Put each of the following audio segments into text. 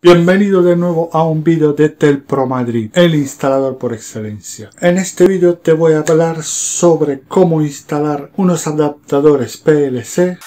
Bienvenido de nuevo a un vídeo de Telpro Madrid, el instalador por excelencia. En este vídeo te voy a hablar sobre cómo instalar unos adaptadores PLC,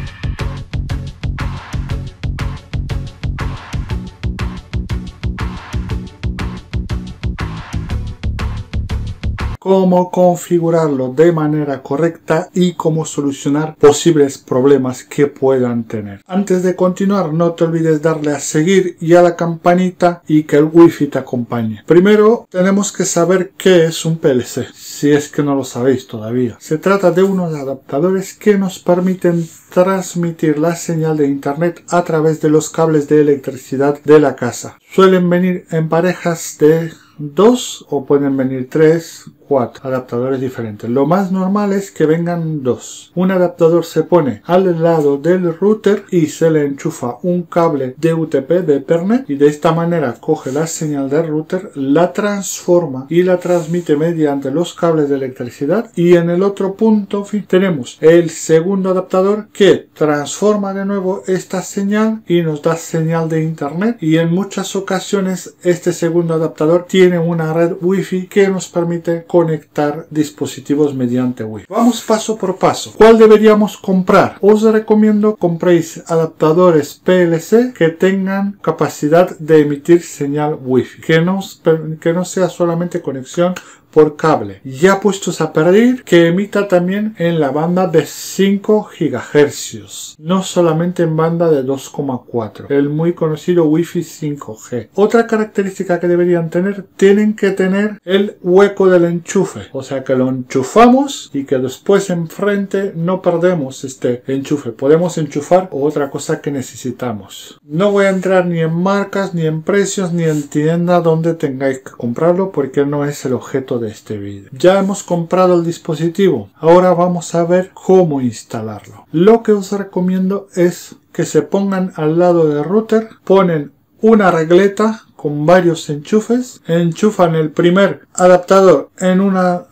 cómo configurarlo de manera correcta y cómo solucionar posibles problemas que puedan tener. Antes de continuar, no te olvides darle a seguir y a la campanita y que el wifi te acompañe. Primero tenemos que saber qué es un PLC, si es que no lo sabéis todavía. Se trata de unos adaptadores que nos permiten transmitir la señal de internet a través de los cables de electricidad de la casa. Suelen venir en parejas de 2 o pueden venir 3, 4 adaptadores diferentes. Lo más normal es que vengan 2. Un adaptador se pone al lado del router y se le enchufa un cable de UTP de Ethernet y de esta manera coge la señal del router, la transforma y la transmite mediante los cables de electricidad, y en el otro punto tenemos el segundo adaptador que transforma de nuevo esta señal y nos da señal de internet, y en muchas ocasiones este segundo adaptador tiene una red wifi que nos permite conectar dispositivos mediante wifi. Vamos paso por paso. ¿Cuál deberíamos comprar? Os recomiendo compréis adaptadores PLC que tengan capacidad de emitir señal wifi, que no sea solamente conexión por cable, ya puestos a pedir que emita también en la banda de 5 GHz, no solamente en banda de 2,4, el muy conocido Wi-Fi 5G. Otra característica que deberían tener, tienen que tener el hueco del enchufe, o sea que lo enchufamos y que después enfrente no perdemos este enchufe, podemos enchufar otra cosa que necesitamos. No voy a entrar ni en marcas, ni en precios, ni en tienda donde tengáis que comprarlo, porque no es el objeto de este vídeo. Ya hemos comprado el dispositivo, ahora vamos a ver cómo instalarlo. Lo que os recomiendo es que se pongan al lado del router, ponen una regleta con varios enchufes, enchufan el primer adaptador en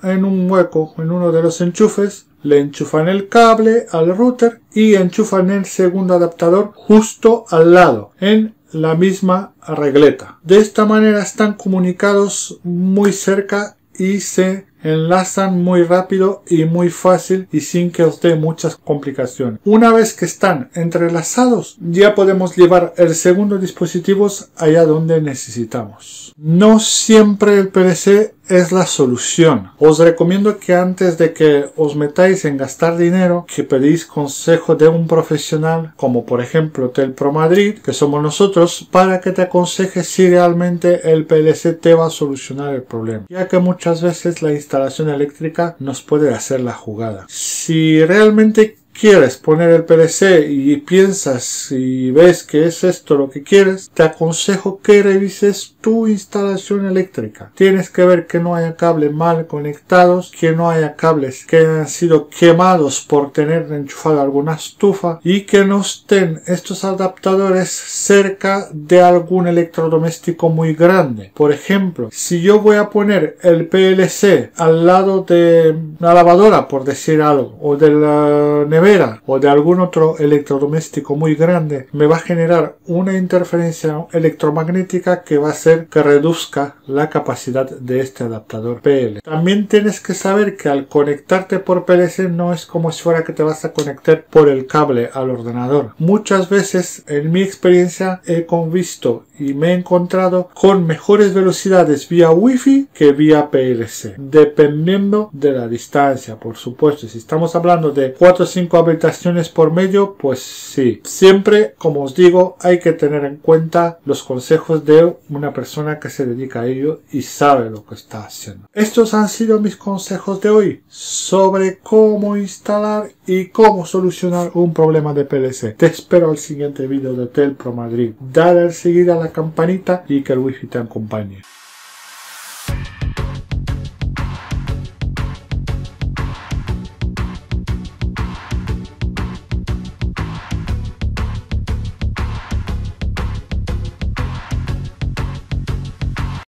un hueco en uno de los enchufes, le enchufan el cable al router y enchufan el segundo adaptador justo al lado en la misma regleta. De esta manera están comunicados muy cerca y se enlazan muy rápido y muy fácil y sin que os dé muchas complicaciones. Una vez que están entrelazados, ya podemos llevar el segundo dispositivo allá donde necesitamos. No siempre el PLC es la solución. Os recomiendo que antes de que os metáis en gastar dinero, que pedís consejo de un profesional, como por ejemplo Telpro Madrid, que somos nosotros, para que te aconseje si realmente el PLC te va a solucionar el problema, ya que muchas veces la instalación eléctrica nos puede hacer la jugada. Si realmente quieres poner el PLC y piensas y ves que es esto lo que quieres, te aconsejo que revises tu instalación eléctrica. Tienes que ver que no haya cables mal conectados, que no haya cables que hayan sido quemados por tener enchufado alguna estufa y que no estén estos adaptadores cerca de algún electrodoméstico muy grande. Por ejemplo, si yo voy a poner el PLC al lado de una lavadora, por decir algo, o de la nevera, o de algún otro electrodoméstico muy grande, me va a generar una interferencia electromagnética que va a hacer que reduzca la capacidad de este adaptador PLC. También tienes que saber que al conectarte por PLC no es como si fuera que te vas a conectar por el cable al ordenador. Muchas veces en mi experiencia he visto y me he encontrado con mejores velocidades vía Wi-Fi que vía PLC, dependiendo de la distancia, por supuesto. Si estamos hablando de 4 o 5 habitaciones por medio, pues sí. Siempre, como os digo, hay que tener en cuenta los consejos de una persona que se dedica a ello y sabe lo que está haciendo. Estos han sido mis consejos de hoy sobre cómo instalar y cómo solucionar un problema de PLC. Te espero al siguiente vídeo de Telpro Madrid. Dale al seguir a la campanita y que el wifi te acompañe.